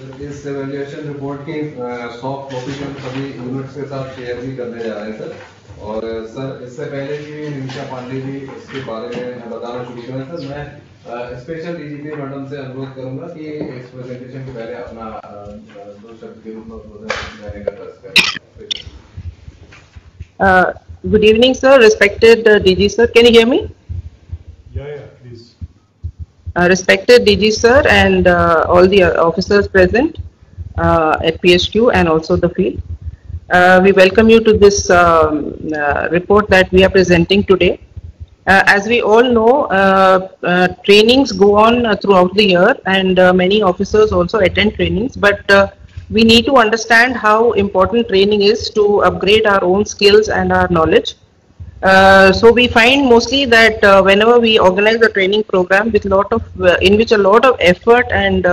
इस valuation report की soft copy हम सभी यूनिट्स के साथ शेयर भी करने जा रहे हैं सर। और सर इससे पहले भी निमिषा पांडे जी इसके बारे में बताना शुरू करें सर, मैं स्पेशल डीजीपी मैडम से अनुरोध करूंगा कि इस प्रेजेंटेशन के पहले अपना दो शब्द के रूप में उद्बोधन देने का दर्ज करें। Good evening, sir. Respected DG sir, can you hear me? Yeah, please. Respected DG sir and all the officers present at PHQ and also the field. We welcome you to this report that we are presenting today. As we all know, trainings go on throughout the year, and many officers also attend trainings, but we need to understand how important training is to upgrade our own skills and our knowledge. So we find mostly that whenever we organize a training program with in which a lot of effort and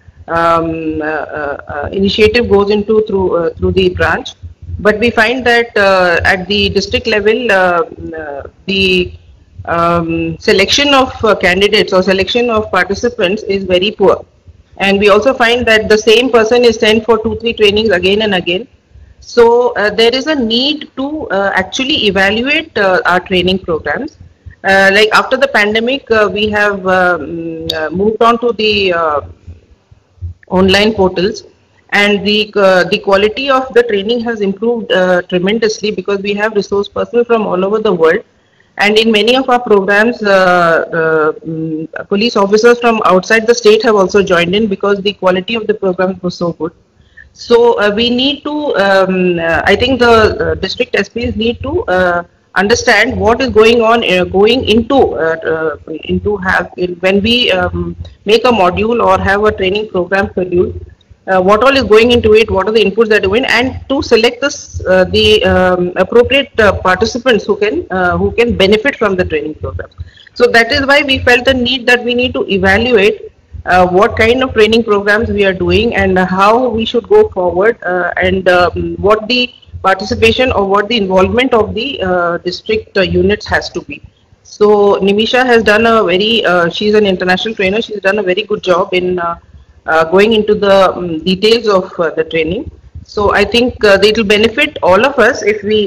initiative goes into through the branch, but we find that at the district level, the selection of candidates or selection of participants is very poor, and we also find that the same person is sent for 2-3 trainings again and again. So there is a need to actually evaluate our training programs. Like after the pandemic, we have moved on to the online portals, and the quality of the training has improved tremendously because we have resource personnel from all over the world. And in many of our programs, police officers from outside the state have also joined in because the quality of the programs was so good. So we need to, I think the district SPs need to understand what is going on, going into have when we make a module or have a training program schedule. What all is going into it, what are the inputs that are going, and to select the appropriate participants who can benefit from the training program. So that is why we felt the need that we need to evaluate what kind of training programs we are doing and how we should go forward, and what the participation or what the involvement of the district units has to be. So Nimisha has done a very, she's an international trainer, she's done a very good job in going into the details of the training. So I think it will benefit all of us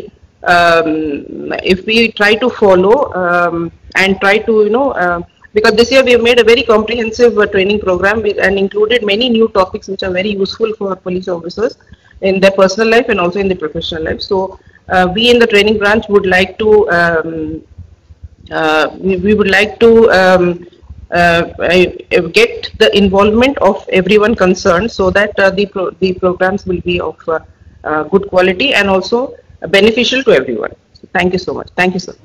if we try to follow and try to because this year we have made a very comprehensive training program and included many new topics which are very useful for police officers in their personal life and also in the professional life. So we in the training branch would like to we would like to get the involvement of everyone concerned so that the programs will be of good quality and also beneficial to everyone. So thank you so much. Thank you, sir.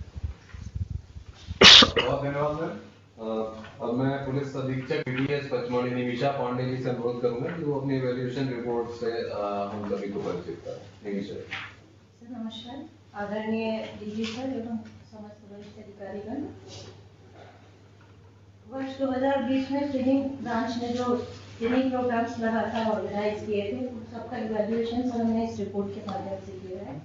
बहुत धन्यवाद sir. अब मैं police अधीक्षक PDS Pachmarhi Nimisha Pandey ji से अनुरोध करूंगा कि वो अपनी इवैल्यूएशन रिपोर्ट से हम सभी को परिचित करें। निमिषा सर। नमस्कार आदरणीय डीजी सर एवं समस्त वरिष्ठ अधिकारीगण। वर्ष 2020 में ट्रेनिंग ब्रांच ने जो ट्रेनिंग प्रोग्राम्स लगातार ऑर्गेनाइज किए थे सबका इवैल्यूएशन सर हमने इस रिपोर्ट के माध्यम से किया है।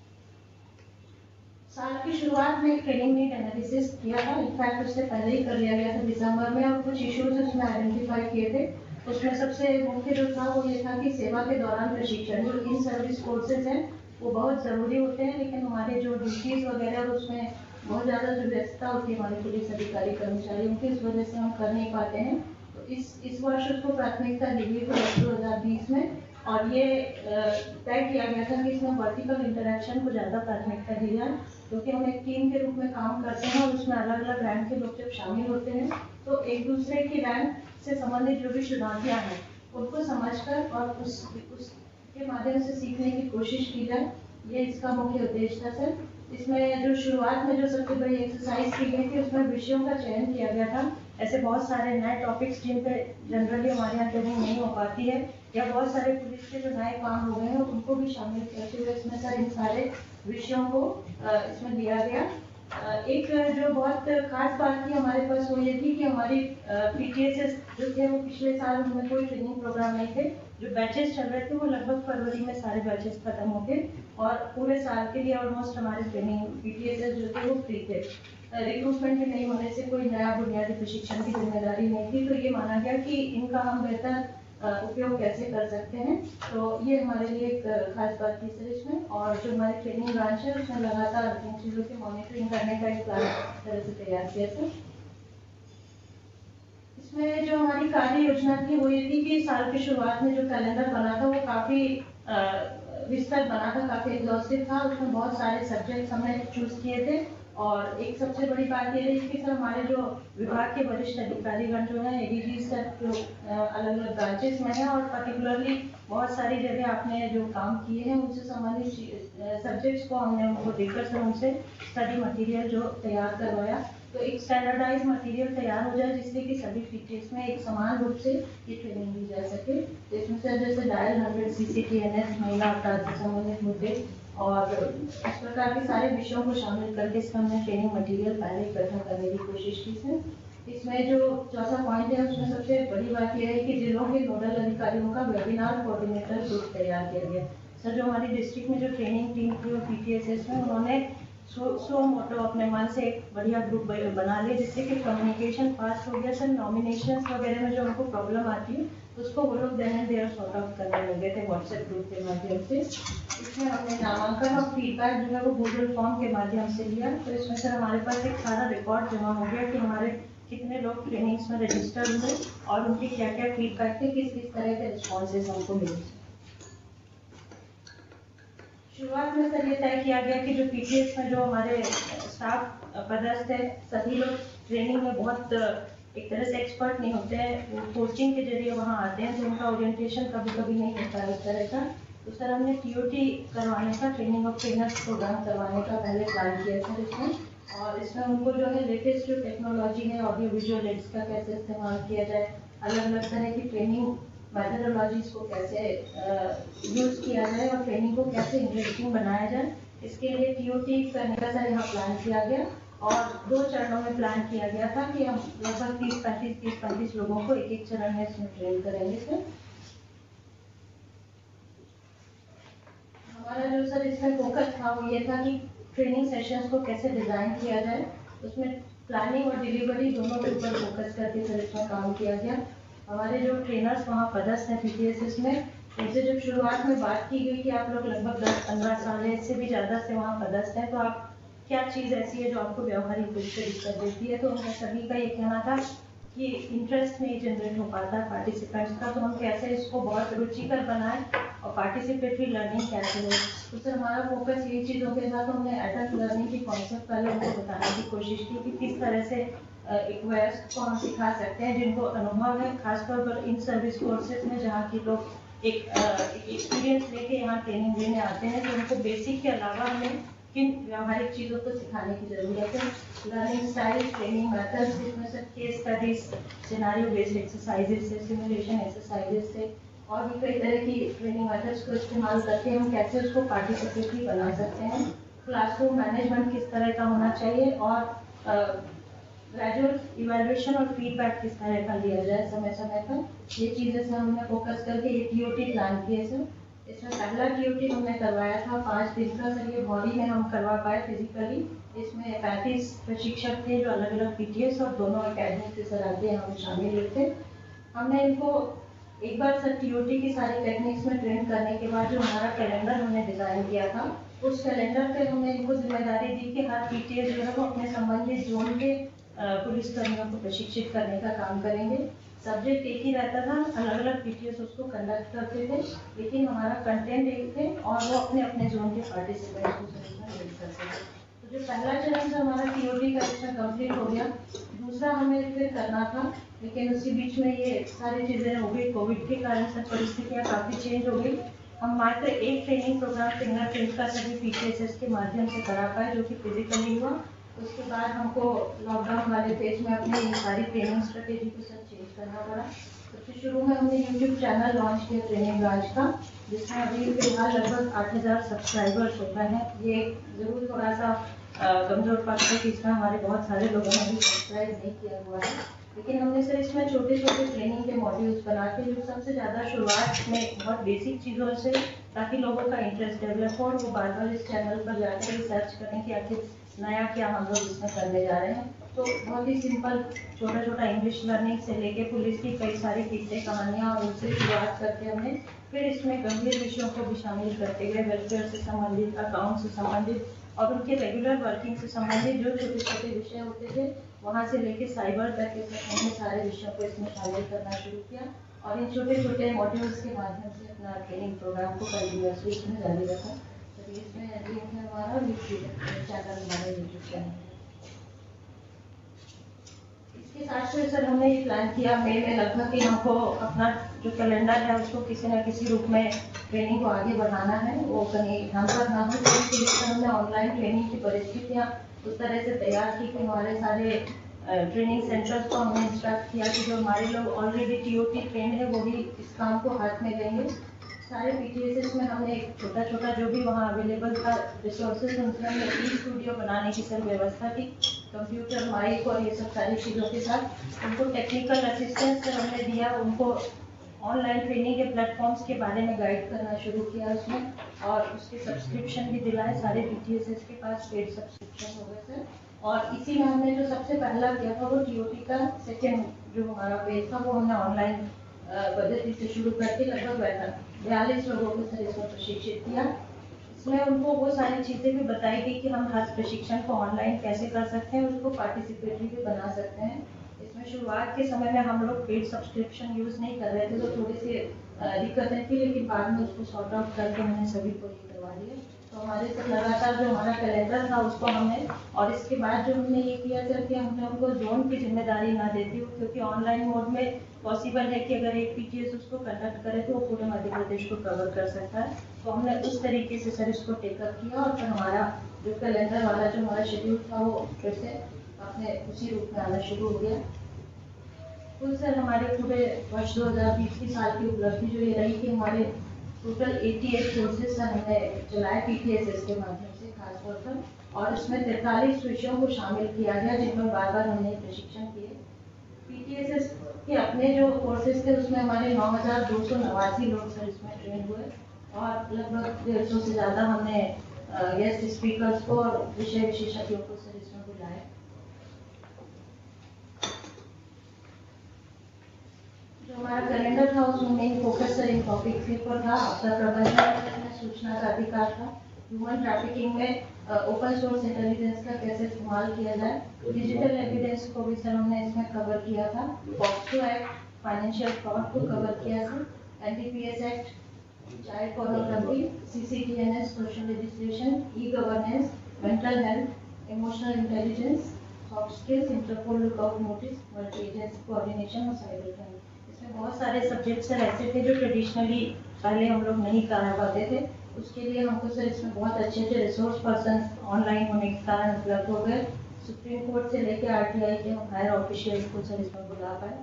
साल की शुरुआत में एक ट्रेनिंग नीड एनालिसिस किया था, इनफैक्ट उससे पहले ही कर लिया गया था दिसंबर में, और कुछ इश्यूज उसमें आइडेंटिफाई किए थे। उसमें सबसे मुख्य जो था वो ये था कि सेवा के दौरान प्रशिक्षण, जो इन सर्विस कोर्सेज हैं वो बहुत ज़रूरी होते हैं, लेकिन हमारे जो ड्यूटीज़ वगैरह और उसमें बहुत ज़्यादा जो व्यस्तता होती है हमारे पुलिस अधिकारी कर्मचारियों की, इस वजह से हम कर नहीं पाते हैं। तो इस वर्ष उसको प्राथमिकता दी गई थी 2020 में, और ये तय किया गया था कि इसमें वर्टिकल इंटरेक्शन को ज़्यादा प्राथमिकता दी जाए, क्योंकि हम एक टीम के रूप में काम करते हैं और उसमें अलग अलग रैंक के लोग जब शामिल होते हैं तो एक दूसरे की रैंक से संबंधित जो भी चुनौतियाँ हैं उनको समझकर और उसके माध्यम से सीखने की कोशिश की जाए, ये इसका मुख्य उद्देश्य था सर। इसमें जो शुरुआत में जो सबसे बड़ी एक्सरसाइज की गई थी उसमें विषयों का चयन किया गया था। ऐसे बहुत सारे नए टॉपिक्स जिन पे जनरली हमारे यहाँ ट्रेनिंग नहीं हो पाती है, या बहुत सारे पुलिस के जो नए काम हो गए हैं उनको भी शामिल करते हुए इसमें सर इन सारे विषयों को इसमें दिया गया। एक जो बहुत खास बात थी हमारे पास वो ये थी कि हमारी पीटीएस जो थे वो पिछले साल उनमें कोई ट्रेनिंग प्रोग्राम नहीं थे। जो बैचेस चल रहे थे वो लगभग फरवरी में सारे बैचेस खत्म हो गए और पूरे साल के लिए ऑलमोस्ट हमारे ट्रेनिंग पीटीएस जो थे वो फ्री थे। रिक्रूटमेंट भी नहीं होने से कोई नया बुनियादी प्रशिक्षण की जिम्मेदारी नहीं थी, तो ये माना गया कि इनका हम बेहतर उपयोग कैसे कर सकते हैं। तो ये हमारे लिए एक खास बात थी सर इसमें। और जो हमारी ट्रेनिंग ब्रांच है उसमें लगातार इन चीज़ों की मॉनिटरिंग करने का एक प्लान तरह से तैयार किया था। इसमें जो हमारी कार्य योजना थी वो ये थी कि साल की शुरुआत में जो कैलेंडर बना था वो काफ़ी विस्तृत बना था, काफ़ी एग्जॉस्टिव था। उसमें बहुत सारे सब्जेक्ट्स हमने चूज किए थे। और एक सबसे बड़ी बात ये रही कि सर हमारे जो विभाग के वरिष्ठ अधिकारीगण जो है एडीजी सर जो अलग अलग ब्रांचेस में है और पर्टिकुलरली बहुत सारी जगह आपने जो काम किए हैं उनसे संबंधित सब्जेक्ट्स को हमने उनको देकर सर उनसे स्टडी मटेरियल जो तैयार करवाया। तो एक स्टैंडर्डाइज मटेरियल तैयार हो जाए जिससे कि सभी फीचर्स में एक समान रूप से ये ट्रेनिंग दी जा सके। तो इसमें से जैसे डायल 100 CCTNS महिला अपराध से संबंधित मुद्दे और इस प्रकार के सारे विषयों को शामिल करके इसमें हमने ट्रेनिंग मटेरियल पहले इकट्ठा करने की कोशिश की है। इसमें जो चौथा पॉइंट है उसमें सबसे बड़ी बात यह है कि जिलों के नोडल अधिकारियों का वेबिनार कोऑर्डिनेटर ग्रुप तैयार किया गया। सर जो हमारी डिस्ट्रिक्ट में जो ट्रेनिंग टीम थी और PTSS में उन्होंने सो मोटो अपने मन से एक बढ़िया ग्रुप बना लिया जिससे कि कम्युनिकेशन फास्ट हो गया। सर नॉमिनेशंस वगैरह में जो उनको प्रॉब्लम आती है उसको वो लोग then and there sort out करने लगे थे व्हाट्सएप ग्रुप के माध्यम से। इसमें हमने नामांकन और फीडबैक जो है वो गूगल फॉर्म के माध्यम से लिया। तो इसमें सर हमारे पास एक सारा रिकॉर्ड जमा हो गया कि हमारे कितने लोग ट्रेनिंग्स में रजिस्टर हुए और उनकी क्या क्या फीडबैक थे, किस किस तरह के रिस्पॉन्सेज हमको मिले। शुरुआत में सर ये तय किया गया कि जो PTS में जो हमारे स्टाफ पदस्थ है सभी लोग ट्रेनिंग में बहुत एक तरह से एक्सपर्ट नहीं होते हैं, वो कोचिंग के जरिए वहाँ आते हैं तो उनका ओरिएंटेशन कभी कभी नहीं होता है उस तरह का। तो सर हमने TOT करवाने का, ट्रेनिंग ऑफ ट्रेनर्स प्रोग्राम करवाने का पहले प्लान किया था इसमें। और इसमें उनको जो है लेटेस्ट जो टेक्नोलॉजी है ऑडियो विजुअल एड्स का कैसे इस्तेमाल किया जाए, अलग अलग तरह की ट्रेनिंग मेथडोलॉजीज को कैसे यूज किया जाए और ट्रेनिंग को कैसे इंटरेस्टिंग बनाया जाए, इसके लिए TOT करने का सर यहाँ प्लान किया गया। और 2 चरणों में प्लान किया गया था कि हम लगभग 30-35 लोगों को एक एक चरण में इसमें ट्रेन करेंगे। सर हमारा जो सर इसमें फोकस था वो ये था कि ट्रेनिंग सेशंस को कैसे डिजाइन किया जाए, उसमें प्लानिंग और डिलीवरी दोनों के ऊपर फोकस करके सर इसमें काम किया गया। हमारे जो ट्रेनर्स वहाँ पदस्थ हैं PTSS में उनसे जब शुरुआत में बात की गई कि आप लोग लगभग 10-15 साल है इससे भी ज़्यादा से वहाँ पदस्थ हैं तो आप क्या चीज़ ऐसी है जो आपको व्यवहारिक रूप से दिक्कत देती है। तो उनका सभी का ये कहना था कि इंटरेस्ट नहीं जनरेट हो पाता है पार्टिसिपेंट्स का, तो हम कैसे इसको बहुत रुचिकर बनाएं और पार्टिसिपेटरी लर्निंग कैसे हो। तो सर हमारा फोकस यही चीज़ों के साथ हमने एडल्ट लर्निंग की कॉन्सेप्ट पहले उनको बताने की कोशिश की कि किस तरह से एक वयस्क को हम सिखा सकते हैं जिनको अनुभव है, खासतौर पर इन सर्विस कोर्सेज में जहाँ की लोग एक एक्सपीरियंस लेके यहाँ ट्रेनिंग देने आते हैं तो उनको बेसिक के अलावा हमें किन व्यावहारिक चीज़ों को सिखाने की ज़रूरत है। लर्निंग स्टाइल, ट्रेनिंग मेथड्स, जिसमें से case studies, scenario based exercises से, सिमुलेशन एक्सरसाइजेज से और भी कई तरह की ट्रेनिंग मेथड्स को इस्तेमाल करके हम कैसे उसको पार्टिसिपेटरी बना सकते हैं। क्लासरूम मैनेजमेंट किस तरह का होना चाहिए और ग्रेजुअल इवैल्यूएशन और फीडबैक किस तरह का लिया जाए समय समय पर, ये चीज़ें से हमने फोकस करके ये TOT प्लान किए सर। इसमें पहला TOT हमने करवाया था 5 दिन का सर, ये भौरी में हम करवा पाए फिजिकली। इसमें 35 प्रशिक्षक थे जो अलग अलग PTS और दोनों अकेडमी से सर आगे हम शामिल हुए थे। हमने इनको एक बार सर TOT की सारी टेक्निक्स में ट्रेन करने के बाद जो हमारा कैलेंडर हमने डिज़ाइन किया था उस कैलेंडर पे हमने इनको जिम्मेदारी दी कि हर PTS जो है वो अपने संबंधित जोन के पुलिस कर्मियों को प्रशिक्षित करने का काम करेंगे। सब्जेक्ट एक ही रहता था, अलग अलग PTS उसको कंडक्ट करते थे लेकिन हमारा कंटेंट एक थे और वो अपने अपने जोन के पार्टिसिपेंट्स को मिल करते थे। तो जो पहला चरण था हमारा TOT का इसमें कंप्लीट हो गया। दूसरा हमें फिर करना था लेकिन उसी बीच में ये सारी चीज़ें हो गई, कोविड के कारण से परिस्थितियाँ काफ़ी चेंज हो गई। हम मात्र एक ट्रेनिंग प्रोग्राम फिंगरप्रिंट का सभी PTSS के माध्यम से करा पाए जो कि फिजिकली हुआ। उसके बाद हमको लॉकडाउन वाले फेज में अपनी सारी ट्रेनिंग स्ट्रेटेजी को सब चेंज करना पड़ा। सबसे शुरू में हमने YouTube चैनल लॉन्च किया ट्रेनिंग ब्रांच का, जिसमें अभी फिलहाल लगभग 8000 सब्सक्राइबर्स हो गए हैं। ये ज़रूर थोड़ा सा कमजोर पक्ष है कि इसमें हमारे बहुत सारे लोगों ने अभी सब्सक्राइब नहीं किया हुआ है, लेकिन हमने सर इसमें छोटे छोटे ट्रेनिंग के मॉड्यूल्स बना के जो सबसे ज़्यादा शुरुआत में बहुत बेसिक चीज़ों से ताकि लोगों का इंटरेस्ट डेवलप हो और वो बार बार इस चैनल पर जाकर रिसर्च करें कि आखिर नया क्या हम लोग इसमें करने जा रहे हैं। तो बहुत ही सिंपल छोटा छोटा इंग्लिश लर्निंग से लेके पुलिस की कई सारी किस्से कहानियाँ और उनसे शुरुआत करके हमने फिर इसमें गंभीर विषयों को भी शामिल करते गए, वेलफेयर से संबंधित, अकाउंट से संबंधित और उनके रेगुलर वर्किंग से संबंधित जो छोटे छोटे विषय होते थे वहाँ से लेके साइबर तक के हमने सारे विषयों को इसमें शामिल करना शुरू किया और इन छोटे छोटे मॉड्यूल्स के माध्यम से अपना ट्रेनिंग प्रोग्राम को कंटिन्यूअसली इसमें जारी रखा। तो इसमें लिंक है हमारा चैनल, हमारा यूट्यूब चैनल। इसके साथ में सर हमने ये प्लान किया मई में लगभग कि हमको अपना जो कैलेंडर है उसको किसी न किसी रूप में ट्रेनिंग को आगे बढ़ाना है, वो कहीं हैम्पर ना हो। तो इसके लिए हमने ऑनलाइन ट्रेनिंग की परिस्थितियाँ उस तरह से तैयार की कि हमारे सारे ट्रेनिंग सेंटर्स को हमने इंस्ट्रक्ट किया कि जो हमारे लोग ऑलरेडी TOT ट्रेंड है वो भी इस काम को हाथ में लेंगे। सारे PTSS में हमने एक छोटा छोटा जो भी वहाँ अवेलेबल था रिसोर्सेज उनसे हमने स्टूडियो बनाने की सर व्यवस्था की, कंप्यूटर, माइक और ये सब सारी चीज़ों के साथ उनको टेक्निकल असिस्टेंस सर हमने दिया, उनको ऑनलाइन ट्रेनिंग के प्लेटफॉर्म्स के बारे में गाइड करना शुरू किया उसमें और उसके सब्सक्रिप्शन भी दिलाए। सारे PTSS के पास पेड सब्सक्रिप्शन हो गए सर। और इसी में हमने जो सबसे पहला किया था वो TOT का सेकेंड जो हमारा पेज था वो हमने ऑनलाइन पद्धति से शुरू करके लगभग 42 लोगों को सर इसमें प्रशिक्षित किया। इसमें उनको वो सारी चीज़ें भी बताई गई कि हम हर प्रशिक्षण को ऑनलाइन कैसे कर सकते हैं, उसको पार्टिसिपेटरी भी बना सकते हैं। इसमें शुरुआत के समय में हम लोग पेड सब्सक्रिप्शन यूज़ नहीं कर रहे थे तो थोड़ी सी दिक्कतें थी, लेकिन बाद में उसको सॉर्ट आउट करके हमने सभी को ये करवा दिया। तो हमारे से लगातार जो हमारा कैलेंडर था उसको हमने, और इसके बाद जो हमने ये किया सर कि हमने उनको जोन की जिम्मेदारी ना देती हूँ, क्योंकि ऑनलाइन मोड में पॉसिबल है कि अगर एक PTS उसको कंडक्ट करे तो वो पूरे मध्य प्रदेश को कवर कर सकता है। तो हमने उस तरीके से सर इसको टेकअप किया और फिर हमारा जो कैलेंडर वाला जो हमारा शेड्यूल था वो फिर से अपने उसी रूप में आना शुरू हो गया। कुल सर हमारे पूरे वर्ष 2020 की साल की उपलब्धि जो ये रही कि हमारे टोटल 88 कोर्सेज सर हमने चलाए PTSS के माध्यम से खासतौर पर, और इसमें 43 विषयों को शामिल किया गया जिनमें बार बार हमने प्रशिक्षण किए। PTSS के अपने जो कोर्सेज थे उसमें हमारे 9289 लोग सर इसमें ट्रेन हुए और लगभग 150 से ज़्यादा हमने गेस्ट स्पीकर्स को और विषय विशेषज्ञों को सर इसमें बुलाया। जो हमारा कैलेंडर था उसमें मेन फोकस सर इन टॉपिक्स के ऊपर था। अवसर प्रबंधन, सूचना का अधिकार था, ह्यूमन ट्रैफिकिंग में ओपन सोर्स इंटेलिजेंस का कैसे इस्तेमाल किया जाए, डिजिटल एविडेंस को भी सर हमने इसमें कवर किया था, पॉक्सो एक्ट, फाइनेंशियल फ्रॉड को कवर किया था, NDPS act, child pornography, CCTNS, social legislation, e governance, mental health, emotional intelligence, soft skills, Interpol lookout notice, multi agency coordination और साइबर क्राइम। इसमें बहुत सारे सब्जेक्ट सर ऐसे थे जो ट्रेडिशनली पहले हम लोग नहीं करा पाते थे। उसके लिए हमको सर इसमें बहुत अच्छे अच्छे रिसोर्स पर्सन ऑनलाइन होने के कारण उपलब्ध हो गए। सुप्रीम कोर्ट से लेकर RTI के हम हायर ऑफिशियल्स को सर इसमें बुला पाए।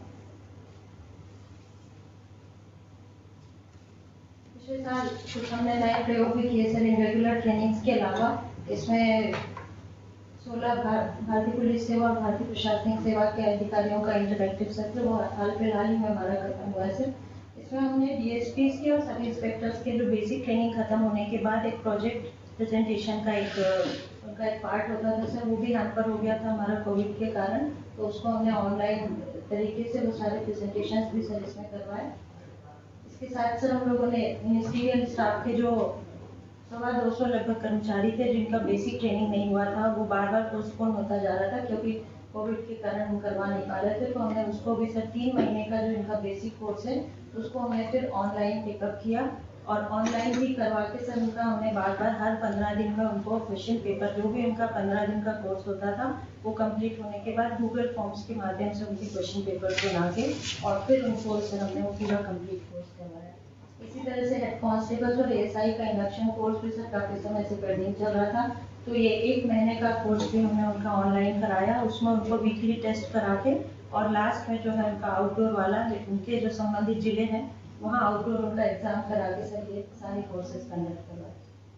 पिछले साल कुछ हमने नए प्रयोग भी किए सर इन रेगुलर ट्रेनिंग्स के अलावा। इसमें 16 भारतीय पुलिस सेवा और भारतीय प्रशासनिक सेवा के अधिकारियों का इंटरैक्टिव सत्र वो हाल फिलहाल ही में हमारा खत्म हुआ है सर। इसमें हमने DSPs के और सब इंस्पेक्टर्स के जो बेसिक ट्रेनिंग खत्म होने के बाद एक प्रोजेक्ट प्रेजेंटेशन का उनका एक पार्ट होता था सर, वो भी हैम्पर हो गया था हमारा कोविड के कारण, तो उसको हमने ऑनलाइन तरीके से वो सारे प्रेजेंटेशंस भी सर इसमें करवाए। इसके साथ सर हम लोगों ने मिनिस्ट्रियल स्टाफ के जो 250 लगभग कर्मचारी थे जिनका बेसिक ट्रेनिंग नहीं हुआ था, वो बार बार पोस्टपोन होता जा रहा था क्योंकि कोविड के कारण हम करवा नहीं पा रहे थे। तो हमने उसको भी सर 3 महीने का जो इनका बेसिक कोर्स है उसको हमने फिर ऑनलाइन पिकअप किया और ऑनलाइन भी करवा के सर उनका हमने बार बार हर 15 दिन का उनको क्वेश्चन पेपर जो भी उनका 15 दिन का कोर्स होता था वो कंप्लीट होने के बाद गूगल फॉर्म्स के माध्यम से उनके क्वेश्चन पेपर बना के और फिर उनको सर हमने वो पूरा कंप्लीट कोर्स करवाया। इसी तरह से हेड कांस्टेबल्स और ASI का इंडक्शन कोर्स भी सर काफ़ी समय से पेंडिंग चल रहा था, तो ये 1 महीने का कोर्स भी हमने उनका ऑनलाइन कराया। उसमें उनको वीकली टेस्ट करा के और लास्ट में जो है उनका आउटडोर वाला उनके जो संबंधित जिले हैं वहाँ आउटडोर उनका एग्जाम करा के सर ये सारे कोर्सेज कंडक्ट करवाए।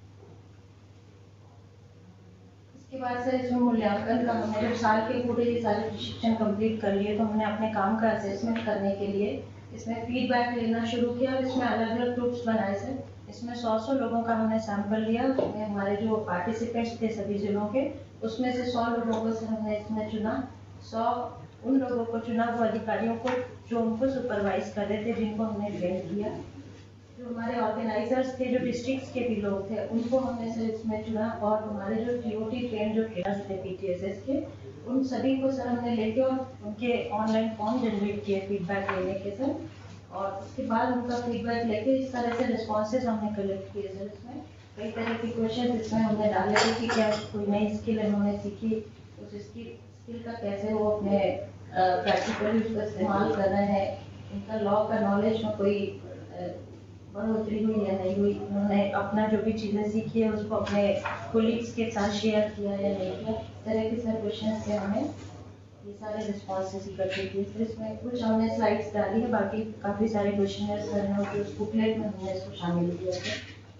इसके बाद सर इसमें मूल्यांकन का हमने जब साल के पूरे ये सारे प्रशिक्षण कंप्लीट कर लिए तो हमने अपने काम का असेसमेंट करने के लिए इसमें फीडबैक लेना शुरू किया और इसमें अलग अलग ग्रुप्स बनाए सर। इसमें 100 लोगों का हमने सैंपल लिया। उसमें हमारे जो पार्टिसिपेंट्स थे सभी जिलों के, उसमें से 100 लोगों को से हमने इसमें चुना। 100 उन लोगों को चुना, वो अधिकारियों को जो उनको सुपरवाइज कर रहे थे, जिनको हमने ट्रेन किया। जो हमारे ऑर्गेनाइजर्स थे, जो डिस्ट्रिक्ट्स के भी लोग थे, उनको हमने सर इसमें चुना। और हमारे जो टीओटी ट्रेन जो ट्रेनर्स थे पीटीएसएस के, उन सभी को सर हमने लेके और उनके ऑनलाइन फॉर्म जनरेट किए फीडबैक लेने के सर। और उसके बाद उनका फीडबैक लेके इस तरह से रिस्पॉन्सेज हमने कलेक्ट किए सर। इसमें कई तरह के क्वेश्चन इसमें हमने डाले थे कि क्या कोई नई स्किल उन्होंने सीखी, उस स्किल का कैसे वो अपने प्रैक्टिकली उसका इस्तेमाल कर रहे हैं, उनका लॉ का नॉलेज में कोई बढ़ोतरी हुई या नहीं हुई, उन्होंने अपना जो भी चीज़ें सीखी है उसको अपने कोलीग्स के साथ शेयर किया या नहीं किया। इस तरह के सर क्वेश्चन से हमें ये सारे रिस्पॉन्सेज इकट्ठे किए। फिर इसमें कुछ हमने स्लाइड्स डाली है, बाकी काफ़ी सारे क्वेश्चन सर हैं जो उस बुकलेट में हमने इसको शामिल किया है।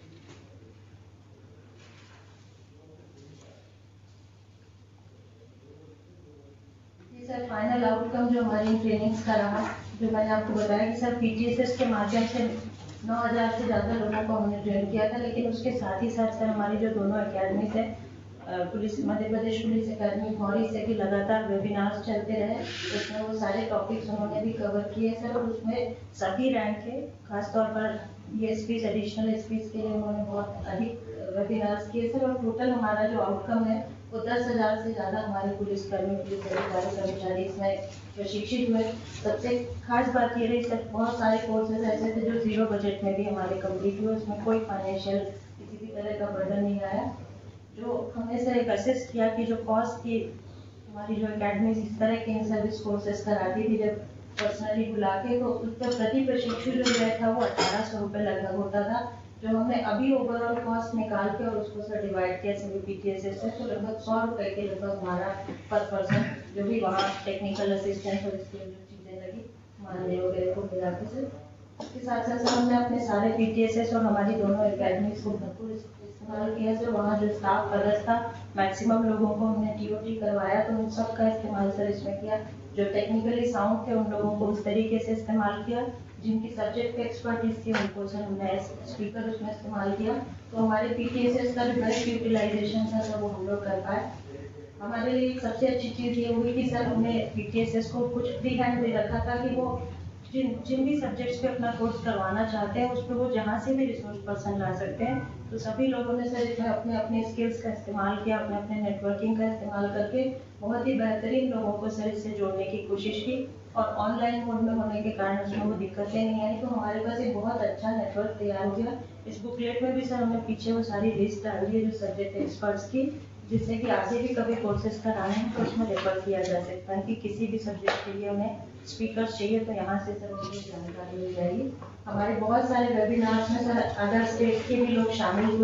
सर फाइनल आउटकम जो हमारी ट्रेनिंग्स का रहा, जो मैंने आपको बताया कि सर पीटीएसएस के माध्यम से 9,000 से ज़्यादा लोगों को हमने ट्रेन किया था। लेकिन उसके साथ ही साथ सर हमारी जो दोनों अकेडमीज है, police Madhya Pradesh police academy Mauri से भी लगातार वेबिनार्स चलते रहे। उसमें वो सारे टॉपिक्स उन्होंने भी कवर किए सर। और उसमें सभी रैंक के, खासतौर पर डीएसपीज, एडिशनल एसपीज के लिए उन्होंने बहुत अधिक वेबिनार्स किए सर। और टोटल हमारा जो आउटकम है वो 10,000 से ज़्यादा हमारे पुलिसकर्मी, पुलिस अधिकारी, कर्मचारी इसमें प्रशिक्षित हुए। सबसे खास बात ये रही सर, बहुत सारे कोर्सेज ऐसे थे जो 0 बजट में भी हमारे कंप्लीट हुए। उसमें कोई फाइनेंशियल किसी भी तरह का बर्डन नहीं आया। जो हमने सर एक असेस किया कि जो कॉस्ट की हमारी जो अकेडमी इस तरह के इन सर्विस कोर्सेज कराती थी, जब पर्सनली बुला के, तो उसका प्रति प्रशिक्षु जो व्यय था वो 1800 रुपये लगभग होता था। जो हमने अभी ओवरऑल कॉस्ट निकाल के और उसको सर डिवाइड किया सभी पीटीएसएस से, तो लगभग 100 रुपये के लगभग हमारा पर पर्सन, जो भी वहाँ टेक्निकल असिस्टेंट और इसकी जो चीज़ें लगी मानदेय वगैरह को मिला के सर। उसके साथ साथ सर हमने अपने सारे पीटीएसएस और हमारी दोनों अकेडमीज को भरपूर इस्तेमाल किया सर। वहाँ जो स्टाफ पदस्थ था, मैक्सिमम लोगों को हमने टीओटी करवाया, तो उन सब का इस्तेमाल सर इसमें किया। जो टेक्निकली साउंड थे उन लोगों को उस तरीके से इस्तेमाल किया, जिनकी सब्जेक्ट पे एक्सपर्टीज थी उनको सर हमने स्पीकर उसमें इस्तेमाल किया। तो हमारे पीटीएसएस का जो बेस्ट यूटिलाइजेशन था सर वो हम लोग कर पाए। हमारे लिए सबसे अच्छी चीज़ ये हुई कि सर हमने पीटीएसएस को कुछ फ्री हैंड दे रखा था कि वो जिन भी सब्जेक्ट्स पे अपना कोर्स करवाना चाहते हैं उस पर वो जहाँ से भी रिसोर्स पर्सन ला सकते हैं। तो सभी लोगों ने सर इसमें अपने अपने स्किल्स का इस्तेमाल किया, अपने अपने नेटवर्किंग का इस्तेमाल करके बहुत ही बेहतरीन लोगों को सर इससे जोड़ने की कोशिश की। और ऑनलाइन मोड में होने के कारण उसमें वो दिक्कतें नहीं आई, तो हमारे पास एक बहुत अच्छा नेटवर्क तैयार हो गया। इस बुकलेट में भी सर हमने पीछे वो सारी लिस्ट डाल दी है जो सब्जेक्ट एक्सपर्ट्स की, जिससे कि आगे भी कभी कोर्सेज कराने हैं तो उसमें रेफर किया जा सकता है कि किसी भी सब्जेक्ट के लिए उन्हें स्पीकर चाहिए तो यहाँ से सर उनको जानकारी मिल जाएगी। हमारे बहुत सारे वेबिनार्स में सर अदर स्टेट के भी लोग शामिल हुए।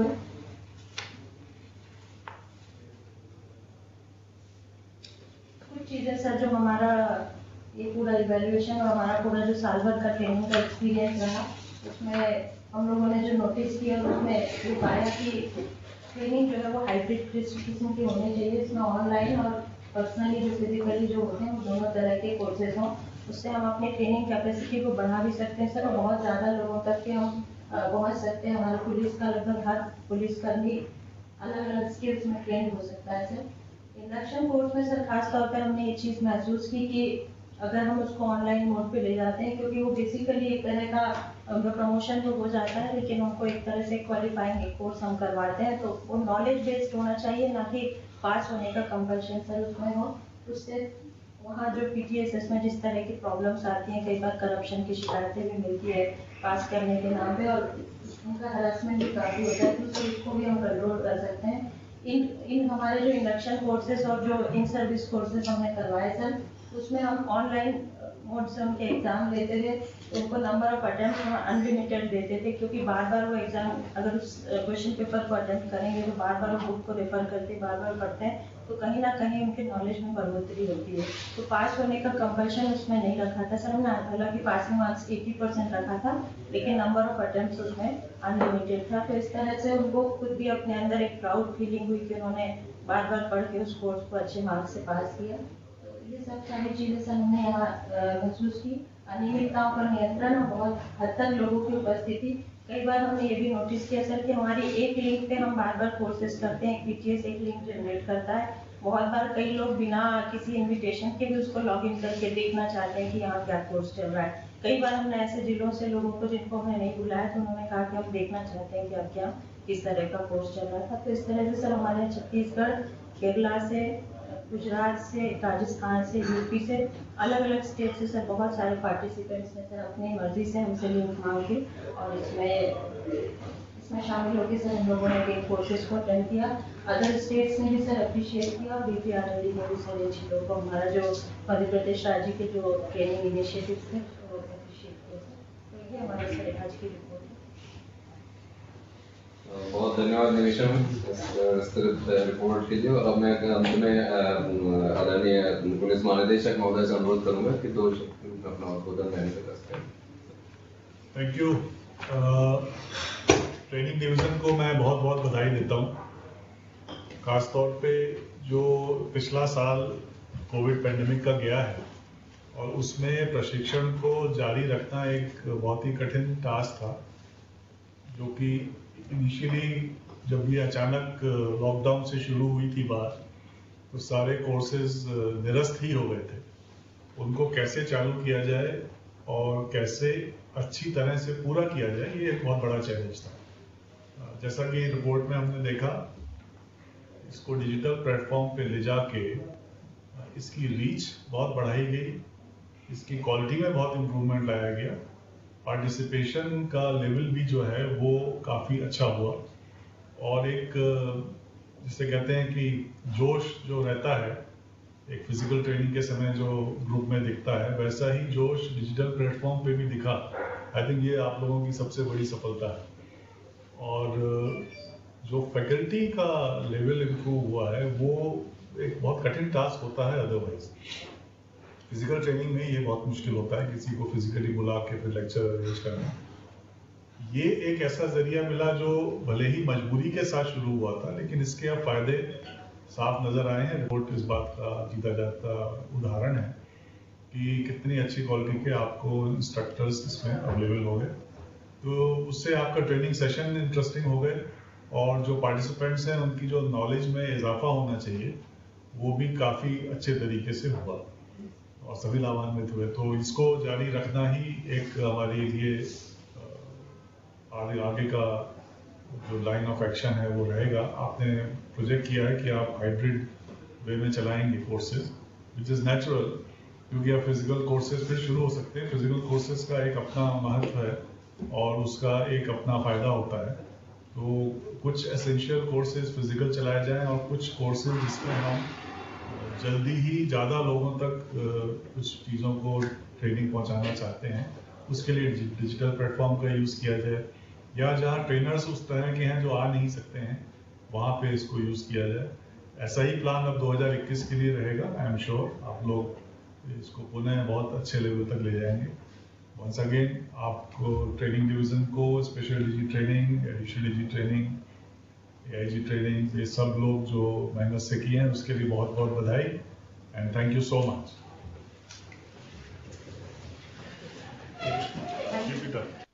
कुछ चीज़ें सर जो हमारा ये पूरा इवैल्यूएशन और हमारा पूरा जो साल भर का ट्रेनिंग का एक्सपीरियंस रहा, उसमें हम लोगों ने जो नोटिस किया उसमें ये पाया कि ट्रेनिंग जो है वो हाइब्रिड किस्म की होनी चाहिए। इसमें ऑनलाइन और पर्सनली जो फिजिकली जो होते हैं वो दोनों तरह के कोर्सेज हों। उससे हम अपनी ट्रेनिंग कैपेसिटी को बढ़ा भी सकते हैं सर, और बहुत ज़्यादा लोगों तक के हम पहुँच सकते हैं। हमारा पुलिस का लगभग हर पुलिसकर्मी अलग अलग स्किल्स में ट्रेन हो सकता है सर। इंडक्शन कोर्स में सर खास तौर पर हमने ये चीज़ महसूस की कि अगर हम उसको ऑनलाइन मोड पे ले जाते हैं, क्योंकि वो बेसिकली एक तरह का उनका प्रमोशन तो हो जाता है, लेकिन उनको एक तरह से क्वालिफाइंग एक कोर्स हम करवाते हैं, तो वो नॉलेज बेस्ड होना चाहिए, ना कि पास होने का कंपल्शन सर उसमें हो। उससे वहाँ जो पीटीएसएस में जिस तरह की प्रॉब्लम्स आती हैं, कई बार करप्शन की शिकायतें भी मिलती है पास करने के नाम पे, और उनका हरासमेंट भी काफ़ी होता है, तो सर उसको भी हम कंट्रोल कर सकते हैं। इन हमारे जो इंडक्शन कोर्सेज और जो इन सर्विस कोर्सेज हमने करवाए सर, उसमें हम ऑनलाइन मोड से उनके एग्ज़ाम लेते थे, तो उनको नंबर ऑफ अटेम्प्ट हम अनलिमिटेड देते थे, क्योंकि बार बार वो एग्ज़ाम अगर उस क्वेश्चन पेपर को अटेम्प्ट करेंगे तो बार बार वो बुक को रेफर करते, बार बार पढ़ते हैं, तो कहीं ना कहीं उनके नॉलेज में बढ़ोतरी होती है। तो पास होने का कंपल्शन उसमें नहीं रखा था सर हमने, हालांकि पासिंग मार्क्स 80% रखा था, लेकिन नंबर ऑफ अटेम्प्ट उसमें अनलिमिटेड था। तो इस तरह से उनको खुद भी अपने अंदर एक प्राउड फीलिंग हुई कि उन्होंने बार बार पढ़ के उस कोर्स को अच्छे मार्क्स से पास किया। ये सब सारी चीज़ें सर हमने यहाँ महसूस की। अनियमितताओं पर नियंत्रण और बहुत हद तक लोगों की उपस्थिति, कई बार हमने ये भी नोटिस किया सर कि हमारी एक लिंक पे हम बार बार कोर्सेज करते हैं, पीटीएस एक लिंक जनरेट करता है, बहुत बार कई लोग बिना किसी इनविटेशन के भी उसको लॉगिन करके देखना चाहते हैं कि यहाँ क्या कोर्स चल रहा है। कई बार हमने ऐसे जिलों से लोगों को जिनको हमने नहीं बुलाया तो उन्होंने कहा कि हम देखना चाहते हैं कि अब क्या किस तरह का कोर्स चल रहा था। तो इस तरह से सर हमारे छत्तीसगढ़, केरला से, गुजरात से, राजस्थान से, यूपी से, अलग अलग स्टेट से सर बहुत सारे पार्टिसिपेंट्स ने सर अपनी मर्जी से हमसे लिंक मांग के और इसमें शामिल होकर सर हम लोगों ने इन कोर्सेज को अटेंड किया। अदर स्टेट्स ने भी सर अप्रिशिएट किया, बीपीआरएलडी ने भी सर इन चीज़ों को हमारा जो मध्य प्रदेश राज्य के जो ट्रेनिंग इनिशिएटिव्स थे वो अप्रिशिएट किया। तो ये हमारे सर आज की रिपोर्ट है। बहुत धन्यवाद निमिषा इस विस्तृत रिपोर्ट के लिए। और अब मैं अंत में आदरणीय पुलिस महानिदेशक महोदय से अनुरोध करूंगा कि 2 शब्द अपना उद्बोधन देने से करें। Thank you. ट्रेनिंग डिवीज़न को मैं बहुत बहुत बधाई देता हूँ। खासतौर पे जो पिछला साल कोविड पेंडेमिक का गया है और उसमें प्रशिक्षण को जारी रखना एक बहुत ही कठिन टास्क था, जो कि इनिशियली जब ये अचानक लॉकडाउन से शुरू हुई थी बात, तो सारे कोर्सेज निरस्त ही हो गए थे। उनको कैसे चालू किया जाए और कैसे अच्छी तरह से पूरा किया जाए, ये एक बहुत बड़ा चैलेंज था। जैसा कि रिपोर्ट में हमने देखा, इसको डिजिटल प्लेटफॉर्म पे ले जाके इसकी रीच बहुत बढ़ाई गई, इसकी क्वालिटी में बहुत इम्प्रूवमेंट लाया गया, पार्टिसिपेशन का लेवल भी जो है वो काफ़ी अच्छा हुआ और एक जिसे कहते हैं कि जोश जो रहता है एक फिजिकल ट्रेनिंग के समय जो ग्रुप में दिखता है, वैसा ही जोश डिजिटल प्लेटफॉर्म पे भी दिखा। आई थिंक ये आप लोगों की सबसे बड़ी सफलता है। और जो फैकल्टी का लेवल इम्प्रूव हुआ है वो एक बहुत कठिन टास्क होता है। अदरवाइज फिजिकल ट्रेनिंग में ये बहुत मुश्किल होता है किसी को फिजिकली बुला के फिर लेक्चर अरेंज करना। ये एक ऐसा जरिया मिला जो भले ही मजबूरी के साथ शुरू हुआ था, लेकिन इसके अब फायदे साफ नजर आए हैं। रिपोर्ट इस बात का जीता जाता उदाहरण है कि कितनी अच्छी क्वालिटी के आपको इंस्ट्रक्टर्स इसमें अवेलेबल हो गए, तो उससे आपका ट्रेनिंग सेशन इंटरेस्टिंग हो गए और जो पार्टिसिपेंट्स हैं उनकी जो नॉलेज में इजाफा होना चाहिए वो भी काफ़ी अच्छे तरीके से हुआ और सभी लाभान्वित हुए। तो इसको जारी रखना ही एक हमारे लिए आगे का जो लाइन ऑफ एक्शन है वो रहेगा। आपने प्रोजेक्ट किया है कि आप हाइब्रिड वे में चलाएंगे कोर्सेज, विच इज़ नेचुरल, क्योंकि आप फिजिकल कोर्सेज पे शुरू हो सकते हैं। फिजिकल कोर्सेज का एक अपना महत्व है और उसका एक अपना फ़ायदा होता है। तो कुछ एसेंशियल कोर्सेज फिजिकल चलाए जाएं और कुछ कोर्सेज जिसमें हम जल्दी ही ज़्यादा लोगों तक कुछ चीज़ों को ट्रेनिंग पहुंचाना चाहते हैं, उसके लिए डिजिटल प्लेटफॉर्म का यूज़ किया जाए, या जहां ट्रेनर्स उस तरह के हैं जो आ नहीं सकते हैं वहां पे इसको यूज़ किया जाए। ऐसा ही प्लान अब 2021 के लिए रहेगा। आई एम श्योर आप लोग इसको पुनः बहुत अच्छे लेवल तक ले जाएंगे। वंस अगेन आपको ट्रेनिंग डिवीज़न को special DG training, additional DG training, AIG training, ये सब लोग जो मेहनत से किए हैं उसके लिए बहुत बहुत बधाई and thank you so much.